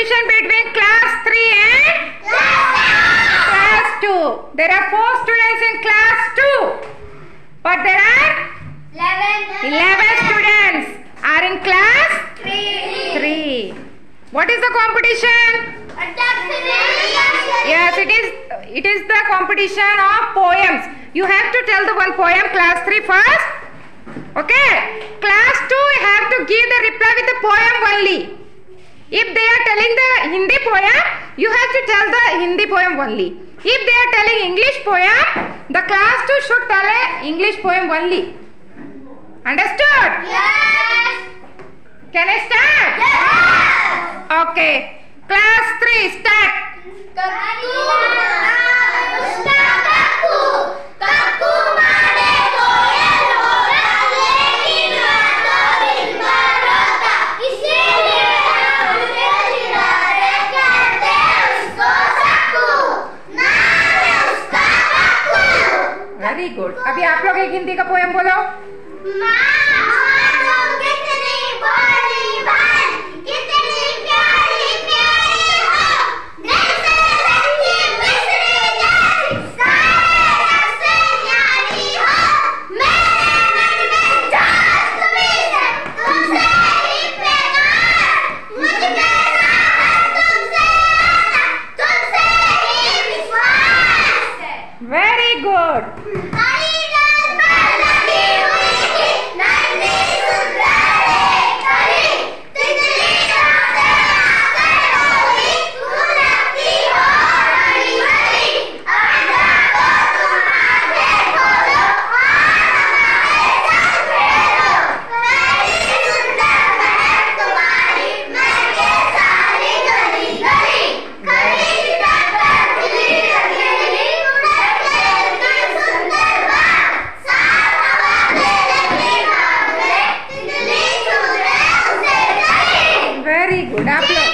competition between class 3 and class 2. There are 4 students in class 2, but there are 11 students are in class 3. What is the competition? Yes, it is the competition of poems. You have to tell the one poem, class 3 first. Okay. Class 2 have to give the reply with the poem only. If they are telling the Hindi poem, you have to tell the Hindi poem only. If they are telling English poem, the class 2 should tell a English poem only. Understood? Yes. Can I start? Yes. Okay. Class 3, start. Very good. अभी आप लोग एक हिंदी का poem बोलो. Very good. Very good. आप लोग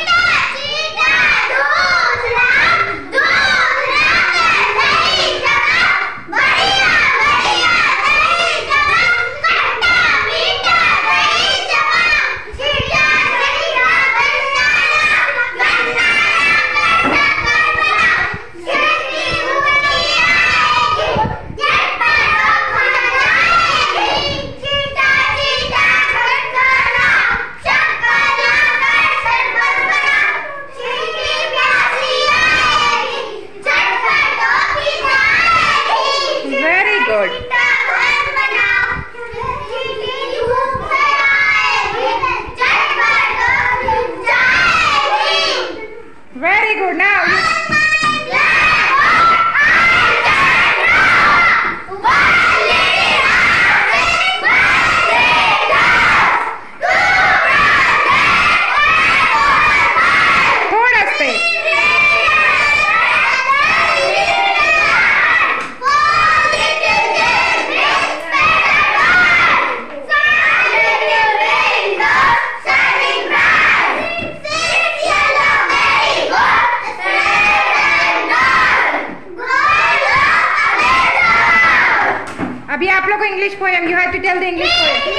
very good. Now थोड़ा से अभी आप लोग को English poem. You have to tell the English poem.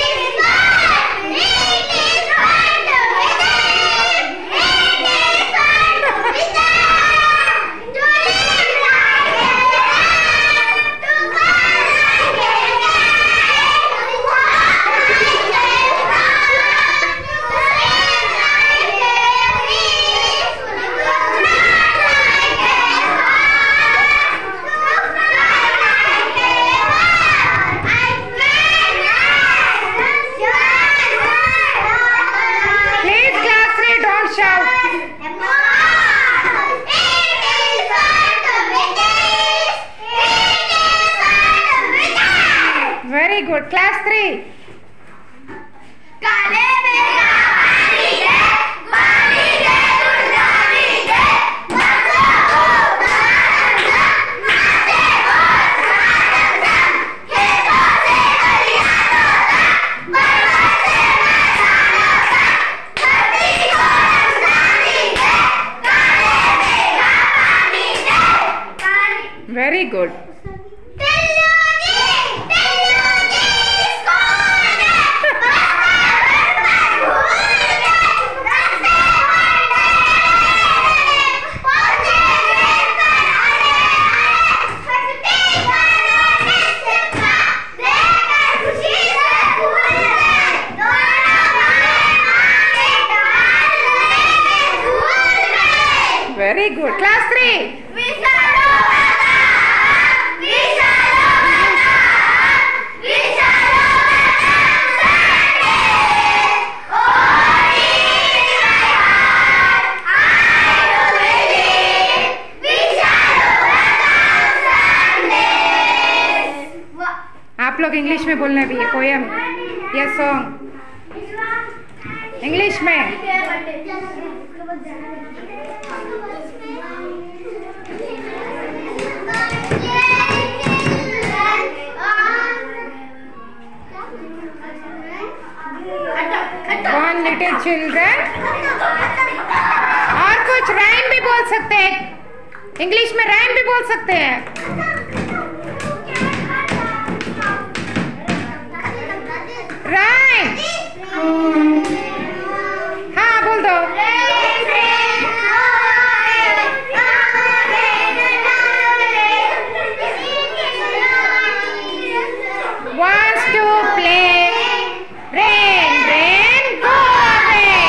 Very good. Class 3. Very good. Very good. Class 3. आप लोग इंग्लिश में बोलना भी है पोयम या सॉन्ग इंग्लिश में. One little children. और कुछ राइम भी बोल सकते हैं. इंग्लिश में राइम भी बोल सकते हैं. राइम. हाँ बोल दो. Wants to play. Rain, rain, go away.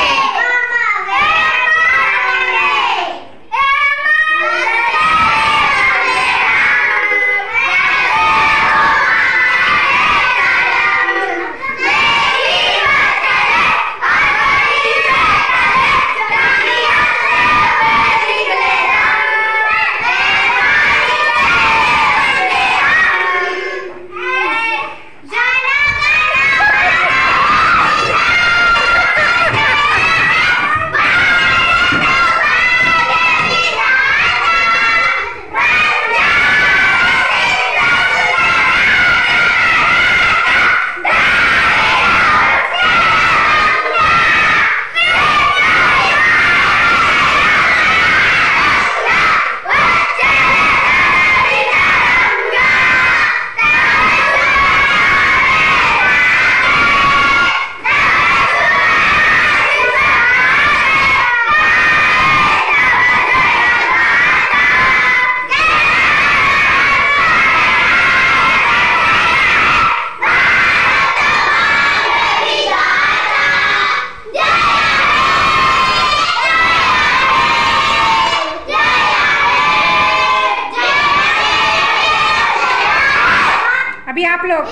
अभी आप लोग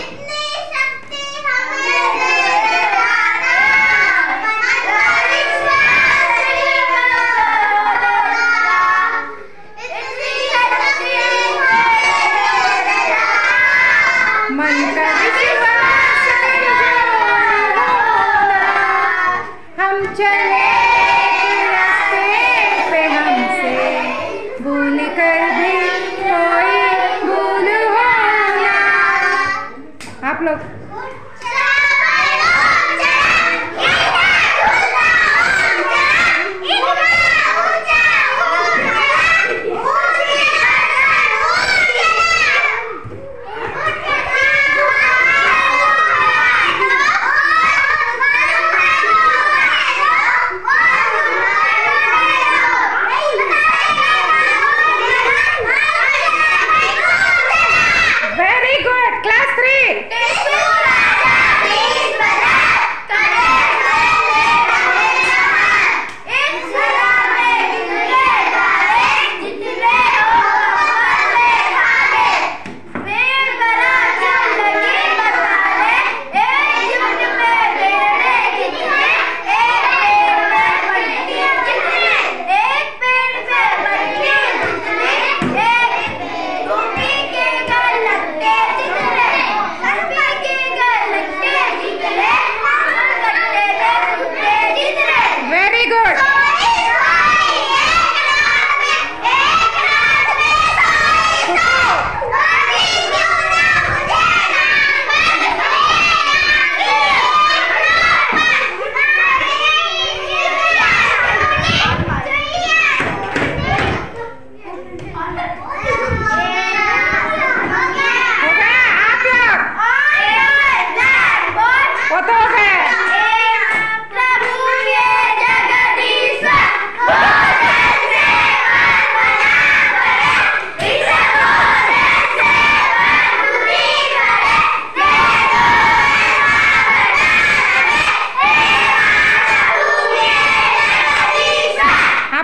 मन का विश्वास हम चले रास्ते पे हमसे भूल कर भी कोई भूल होना. आप लोग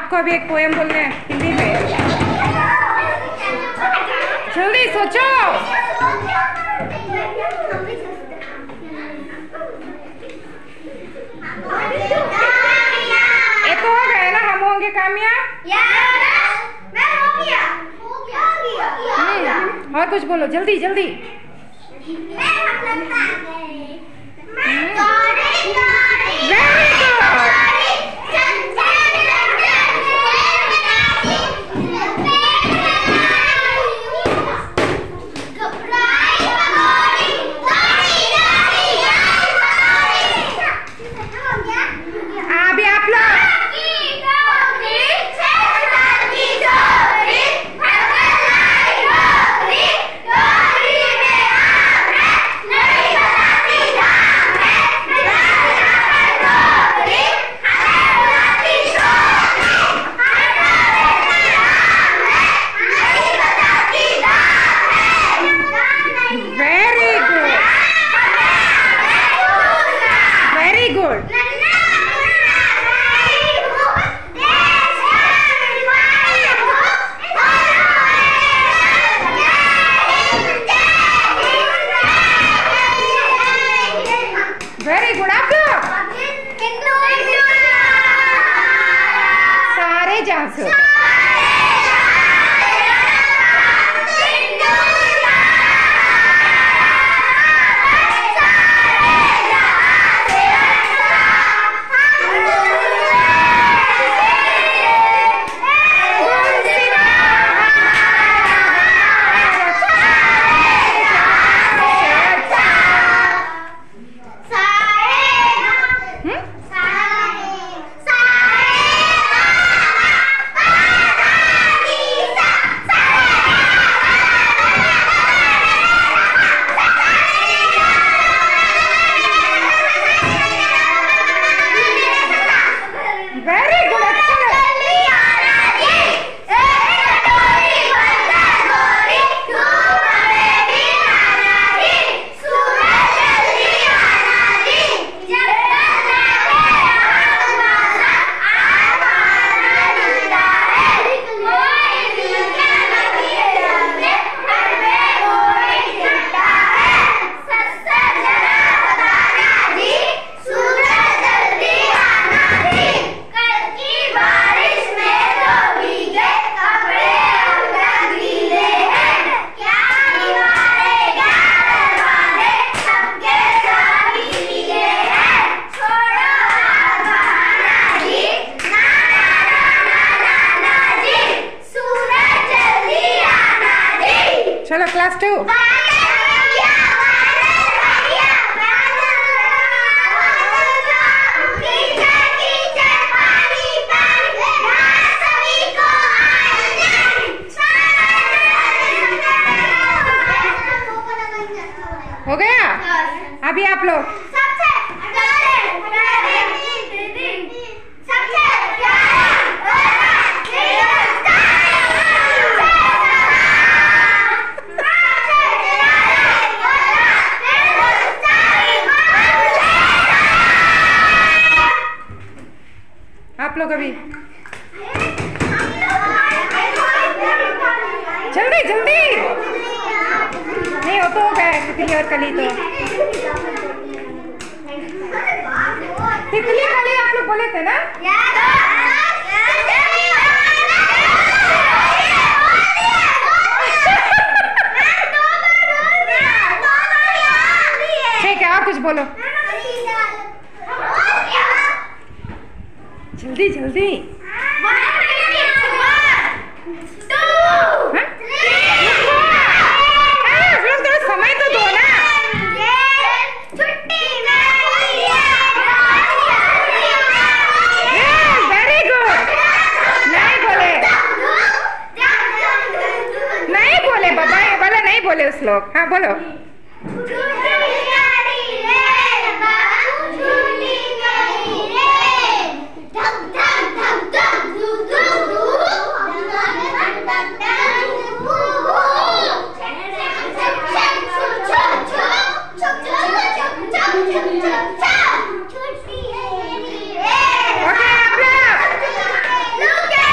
आपको अभी एक पोएम बोलना है हिंदी में। जल्दी सोचो। ये तो हो गए ना, हम होंगे कामयाब। और कुछ बोलो जल्दी जल्दी। Very good. आप सारे जहां से चलो क्लास 2। हो गया? अभी आप लोग अभी जल्दी जल्दी नहीं हो तो हो गया। तितली और कली तो तितली कली आप लोग बोले थे ना? ठीक है, आप कुछ बोलो जल्दी जल्दी। समय तो दो ना। Very good. नहीं बोले बाबा, ये वाला नहीं बोले उस लोग। हाँ बोलो। Okay,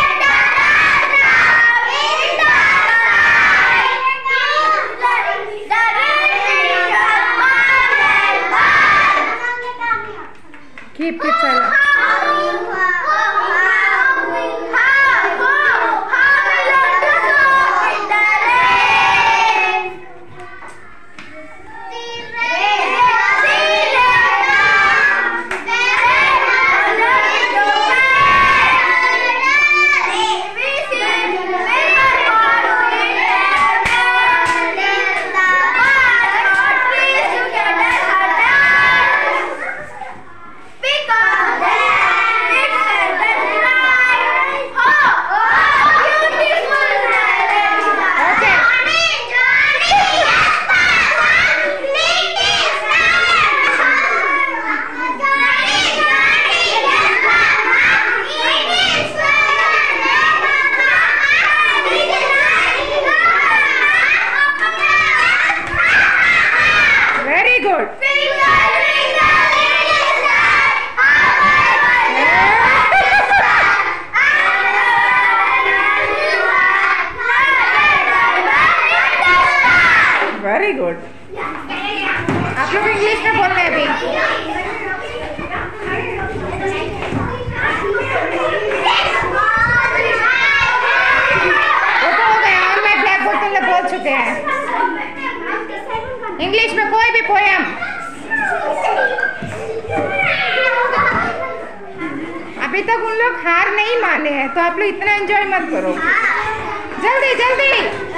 अभी तक उन लोग हार नहीं माने हैं, तो आप लोग इतना एंजॉय मत करो। जल्दी जल्दी।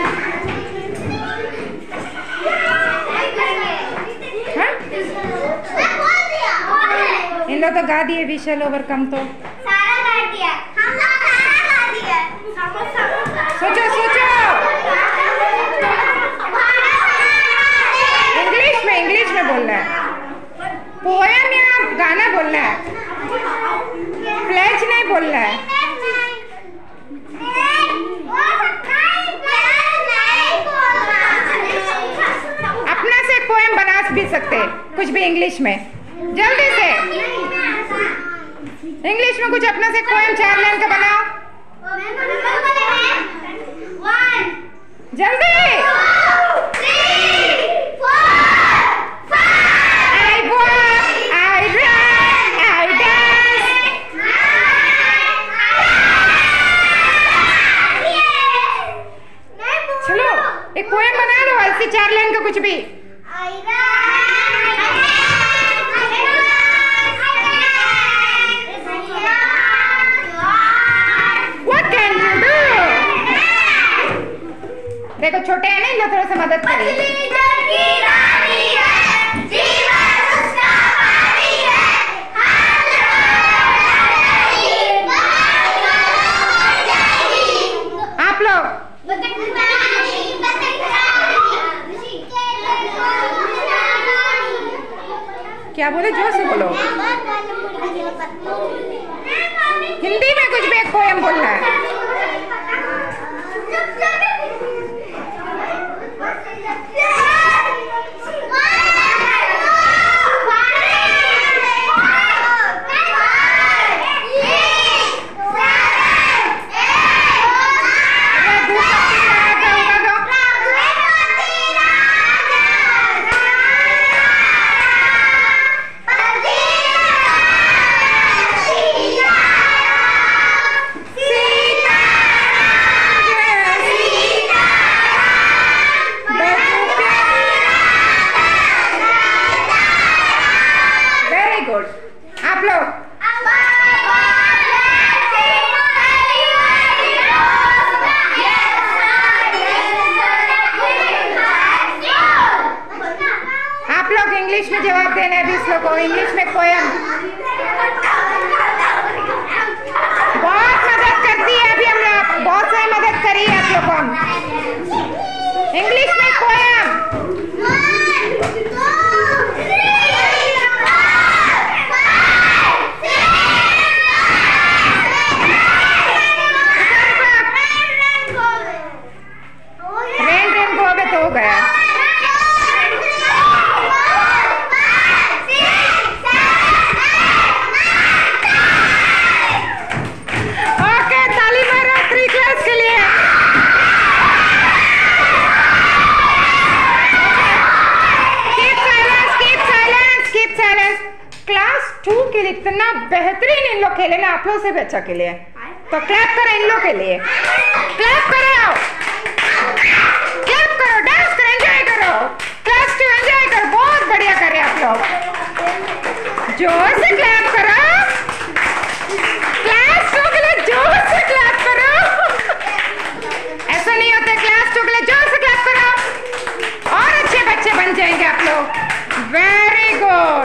हाँ? इन लोग तो गा दिए विशल ओवरकम तो। सारा गा दिया। हम लोग सारा गा दिया। सोचो सोचो। इंग्लिश में बोलना है। पोएम या गाना बोलना है, प्लेज नहीं बोलना है। अपना से एक पोएम बना भी सकते, कुछ भी इंग्लिश में। जल्दी से इंग्लिश में कुछ अपना से एक पोएम 4 लाइन का बनाओ। जल्दी। चलो एक पोएम बना लो ऐसे 4 लाइन का कुछ भी। What can you do? देखो छोटे हैं ना, इन लोग थोड़ा सा मदद करिए। आप लोग क्या बोले, जोर से बोलो। हिंदी में कुछ भी एक पोएम बोलना है। आप लोग इंग्लिश में जवाब देना है 20 लोगों को। इंग्लिश में पोएम। बहुत मदद करती है अभी हम लोग, बहुत सारी मदद करी है आप लोग को हम। इंग्लिश में पोएम। हो गया। ओके, ताली मारो 3 क्लास के लिए। Keep silence. क्लास 2 के लिए इतना बेहतरीन इन लोग खेले ना, आप लोग से भी अच्छा खेले, तो क्लैप करो इन लोग के लिए। क्लैप करो, डांस करो, एंजॉय करो। क्लास 2 एंजॉय करो, बहुत बढ़िया कर रहे हैं आप लोग। जोर से क्लैप करो। क्लास 2 के लिए जोर से क्लैप करो। ऐसा नहीं होता, क्लास 2 के लिए जोर से क्लैप करो और अच्छे बच्चे बन जाएंगे आप लोग। Very good.